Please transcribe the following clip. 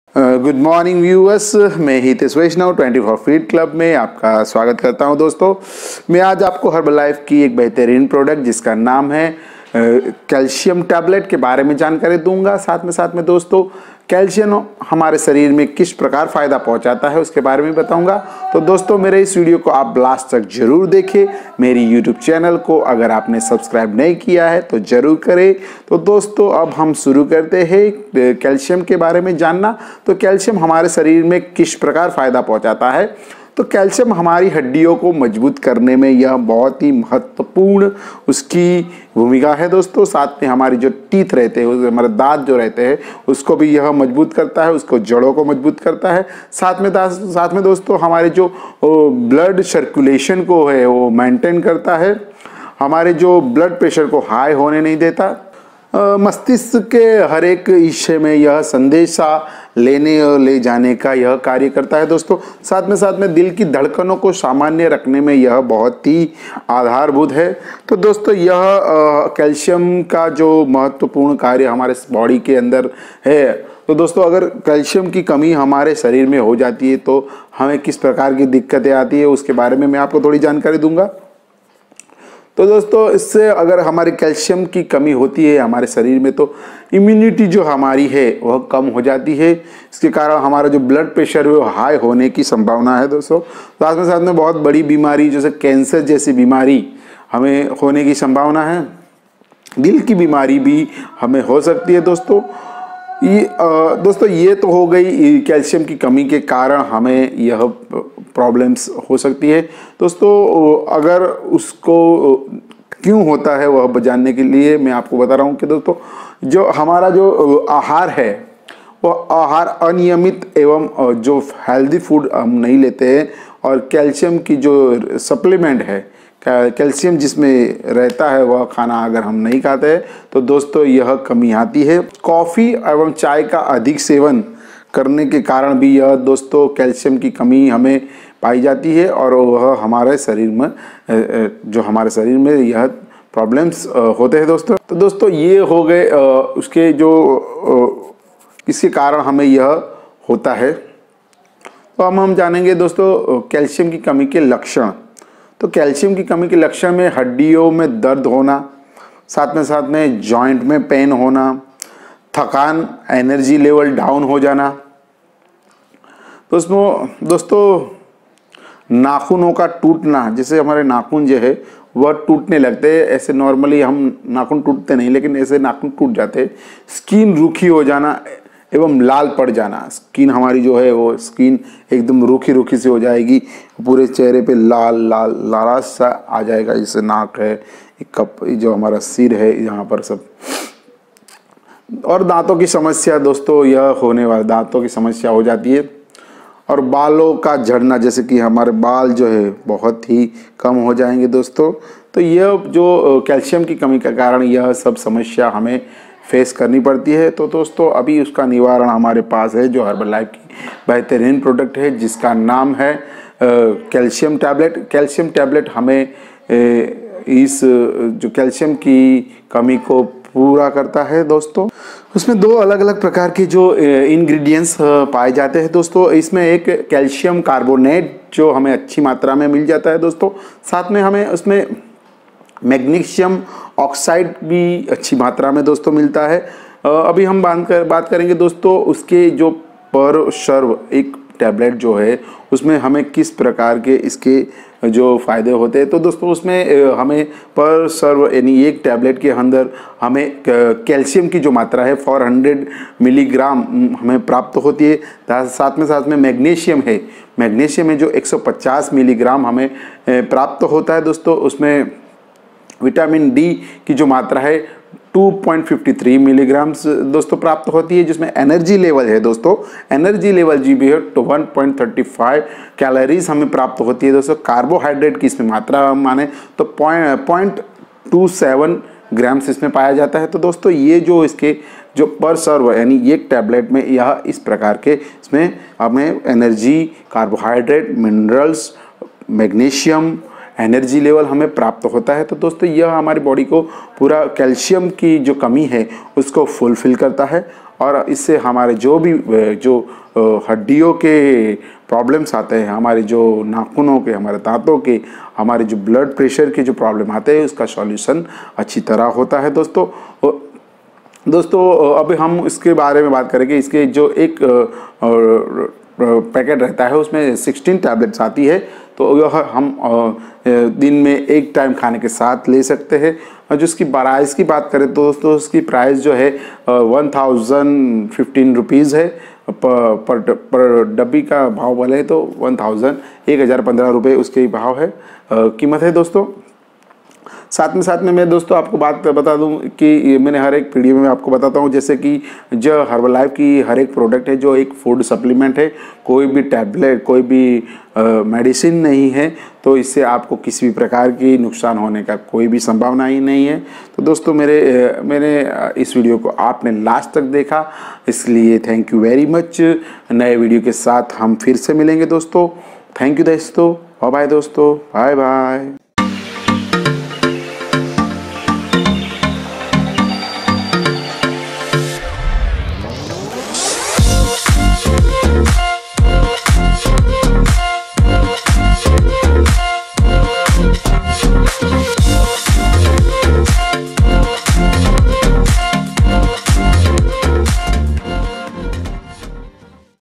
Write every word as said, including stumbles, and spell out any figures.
Good morning viewers, मैं Hitesh Vaishnav twenty four feet club में आपका स्वागत करता हूं। दोस्तों, मैं आज आपको हर्बलाइफ की एक बेहतरीन प्रोडक्ट जिसका नाम है कैल्शियम टैबलेट के बारे में जानकारी दूंगा। साथ में साथ में दोस्तों कैल्शियम हमारे शरीर में किस प्रकार फ़ायदा पहुंचाता है उसके बारे में बताऊंगा। तो दोस्तों मेरे इस वीडियो को आप लास्ट तक जरूर देखें। मेरी यूट्यूब चैनल को अगर आपने सब्सक्राइब नहीं किया है तो जरूर करें। तो दोस्तों अब हम शुरू करते हैं कैल्शियम के बारे में जानना। तो कैल्शियम हमारे शरीर में किस प्रकार फ़ायदा पहुँचाता है। तो कैल्शियम हमारी हड्डियों को मजबूत करने में यह बहुत ही महत्वपूर्ण उसकी भूमिका है दोस्तों। साथ में हमारी जो टीथ रहते हैं, हमारे दांत जो रहते हैं, उसको भी यह मजबूत करता है, उसको जड़ों को मजबूत करता है। साथ में साथ में दोस्तों हमारे जो ब्लड सर्कुलेशन को है वो मेंटेन करता है, हमारे जो ब्लड प्रेशर को हाई होने नहीं देता। मस्तिष्क के हर एक हिस्से में यह संदेशा लेने और ले जाने का यह कार्य करता है दोस्तों। साथ में साथ में दिल की धड़कनों को सामान्य रखने में यह बहुत ही आधारभूत है। तो दोस्तों यह कैल्शियम का जो महत्वपूर्ण कार्य हमारे बॉडी के अंदर है। तो दोस्तों अगर कैल्शियम की कमी हमारे शरीर में हो जाती है तो हमें किस प्रकार की दिक्कतें आती है उसके बारे में मैं आपको थोड़ी जानकारी दूंगा। तो दोस्तों इससे अगर हमारी कैल्शियम की कमी होती है हमारे शरीर में तो इम्यूनिटी जो हमारी है वह कम हो जाती है। इसके कारण हमारा जो ब्लड प्रेशर है वो हाई होने की संभावना है दोस्तों। साथ में साथ में बहुत बड़ी बीमारी जैसे कैंसर जैसी बीमारी हमें होने की संभावना है। दिल की बीमारी भी हमें हो सकती है दोस्तों। ये दोस्तों ये तो हो गई कैल्शियम की कमी के कारण हमें यह प्रॉब्लम्स हो सकती है दोस्तों। अगर उसको क्यों होता है वह जानने के लिए मैं आपको बता रहा हूँ कि दोस्तों जो हमारा जो आहार है वह आहार अनियमित एवं जो हेल्दी फूड हम नहीं लेते हैं और कैल्शियम की जो सप्लीमेंट है, कैल्शियम जिसमें रहता है वह खाना अगर हम नहीं खाते हैं तो दोस्तों यह कमी आती है। कॉफ़ी एवं चाय का अधिक सेवन करने के कारण भी यह दोस्तों कैल्शियम की कमी हमें पाई जाती है और वह हमारे शरीर में जो हमारे शरीर में यह प्रॉब्लम्स होते हैं दोस्तों। तो दोस्तों ये हो गए उसके जो इसके कारण हमें यह होता है। तो हम हम जानेंगे दोस्तों कैल्शियम की कमी के लक्षण। तो कैल्शियम की कमी के लक्षण में हड्डियों में दर्द होना, साथ में साथ में जॉइंट में पेन होना, थकान, एनर्जी लेवल डाउन हो जाना। दोस्तों दोस्तों नाखूनों का टूटना, जैसे हमारे नाखून जो है वह टूटने लगते हैं। ऐसे नॉर्मली हम नाखून टूटते नहीं लेकिन ऐसे नाखून टूट जाते हैं। स्किन रूखी हो जाना एवं लाल पड़ जाना, स्किन हमारी जो है वो स्किन एकदम रूखी रूखी सी हो जाएगी, पूरे चेहरे पे लाल लाल लारास सा आ जाएगा। जैसे नाक है, कप जो हमारा सिर है यहाँ पर सब। और दांतों की समस्या दोस्तों यह होने वाला दांतों की समस्या हो जाती है। और बालों का झड़ना, जैसे कि हमारे बाल जो है बहुत ही कम हो जाएंगे दोस्तों। तो यह जो कैल्शियम की कमी के कारण यह सब समस्या हमें फेस करनी पड़ती है। तो दोस्तों अभी उसका निवारण हमारे पास है जो हर्बलाइफ की बेहतरीन प्रोडक्ट है जिसका नाम है कैल्शियम टैबलेट। कैल्शियम टैबलेट हमें ए, इस जो कैल्शियम की कमी को पूरा करता है दोस्तों। उसमें दो अलग अलग प्रकार के जो इंग्रेडिएंट्स पाए जाते हैं दोस्तों। इसमें एक कैल्शियम कार्बोनेट जो हमें अच्छी मात्रा में मिल जाता है दोस्तों। साथ में हमें उसमें मैग्नीशियम ऑक्साइड भी अच्छी मात्रा में दोस्तों मिलता है। अभी हम बात कर बात करेंगे दोस्तों उसके जो पर सर्व एक टैबलेट जो है उसमें हमें किस प्रकार के इसके जो फ़ायदे होते हैं। तो दोस्तों उसमें हमें पर सर्व यानी एक टैबलेट के अंदर हमें कैल्शियम की जो मात्रा है चार सौ मिलीग्राम हमें प्राप्त होती है। साथ में साथ में मैग्नीशियम है, मैग्नीशियम में जो एक सौ पचास मिलीग्राम हमें प्राप्त होता है दोस्तों। उसमें विटामिन डी की जो मात्रा है दो पॉइंट पाँच तीन मिलीग्राम दोस्तों प्राप्त होती है। जिसमें एनर्जी लेवल है दोस्तों, एनर्जी लेवल जी भी है तो एक पॉइंट तीन पाँच कैलोरीज हमें प्राप्त होती है दोस्तों। कार्बोहाइड्रेट की इसमें मात्रा माने तो पॉइंट टू सेवन ग्राम्स इसमें पाया जाता है। तो दोस्तों ये जो इसके जो पर सर्व यानी एक टैबलेट में यह इस प्रकार के इसमें हमें energy, carbohydrate, minerals, magnesium, energy level हमें प्राप्त होता है। तो दोस्तों यह हमारी बॉडी को पूरा कैल्शियम की जो कमी है उसको फुलफिल करता है और इससे हमारे जो भी जो हड्डियों के प्रॉब्लम्स आते हैं, हमारे जो नाखूनों के, हमारे दांतों के, हमारे जो ब्लड प्रेशर के जो प्रॉब्लम आते हैं, उसका सॉल्यूशन अच्छी तरह होता है दोस्तों। दोस्तों अब हम इसके बारे में बात करेंगे। इसके जो एक पैकेट रहता है उसमें सोलह टैबलेट्स आती है, तो यह हम दिन में एक टाइम खाने के साथ ले सकते हैं। और जो इसकी प्राइस की बात करें तो दोस्तों उसकी प्राइस जो है वन थाउजेंड फिफ्टीन रुपीज़ है पर पर, पर डब्बी का भाव बोले तो वन थाउजेंड एक हज़ार पंद्रह रुपये उसके भाव है, कीमत है दोस्तों। साथ में साथ में मैं दोस्तों आपको बात बता दूं कि मैंने हर एक वीडियो में आपको बताता हूं, जैसे कि जो हर्बलाइफ की हर एक प्रोडक्ट है जो एक फूड सप्लीमेंट है, कोई भी टैबलेट, कोई भी मेडिसिन नहीं है, तो इससे आपको किसी भी प्रकार की नुकसान होने का कोई भी संभावना ही नहीं है। तो दोस्तों मेरे मैंने इस वीडियो को आपने लास्ट तक देखा, इसलिए थैंक यू वेरी मच। नए वीडियो के साथ हम फिर से मिलेंगे दोस्तों। थैंक यू दोस्तों, बाय बाय दोस्तों, बाय बाय।